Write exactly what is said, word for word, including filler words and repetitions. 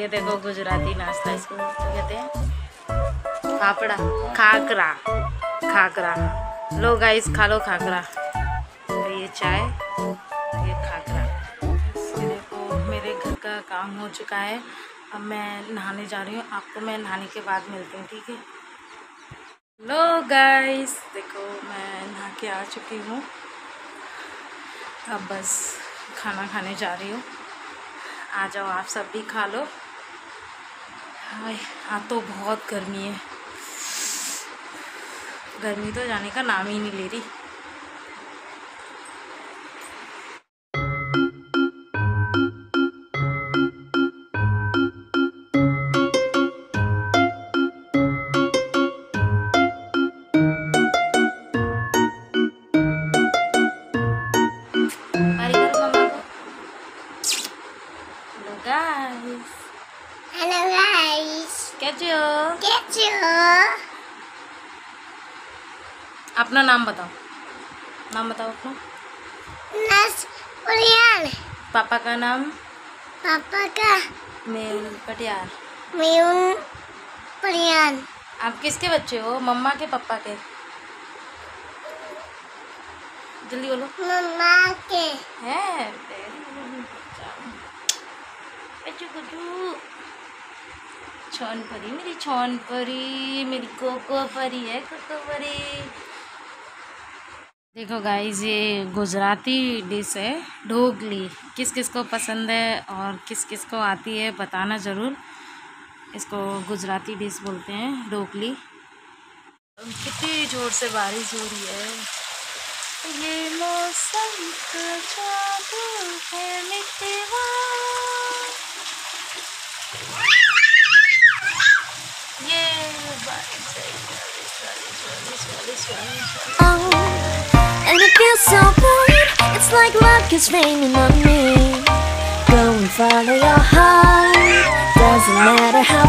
ये देखो गुजराती नाश्ता, इसको कहते हैं फाफड़ा, खाकरा, खाकरा। लो गाइस खा लो खाकरा। ये चाय, ये खाकरा। देखो मेरे घर का काम हो चुका है, अब मैं नहाने जा रही हूँ। आपको मैं नहाने के बाद मिलती हूँ, ठीक है। लो गाइस देखो मैं नहा के आ चुकी हूँ, अब बस खाना खाने जा रही हूँ। आ जाओ आप सब भी खा लो। हाय हाँ तो बहुत गर्मी है, गर्मी तो जाने का नाम ही नहीं ले रही। हेलो गाइस, कैसे हो? कैसे हो? अपना नाम बताओ, नाम बताओ अपना। नस परियान। पापा का नाम? पापा का मेहुल पटियार। मेहुल परियान। आप किसके बच्चे हो? मम्मा के पापा के? जल्दी बोलो। मम्मा के हैं? छौन परी, मेरी छौन परी, मेरी कोको परी है, कोको परी। देखो गाइस ये गुजराती डिश है ढोकली। किस किस को पसंद है और किस किस को आती है बताना ज़रूर। इसको गुजराती डिश बोलते हैं ढोकली। कितनी जोर से बारिश हो रही है, ये मौसम का जादू है मिठवा। ये बारिश and it feels so good. It's like luck is raining on me. Go and follow your heart. Doesn't matter how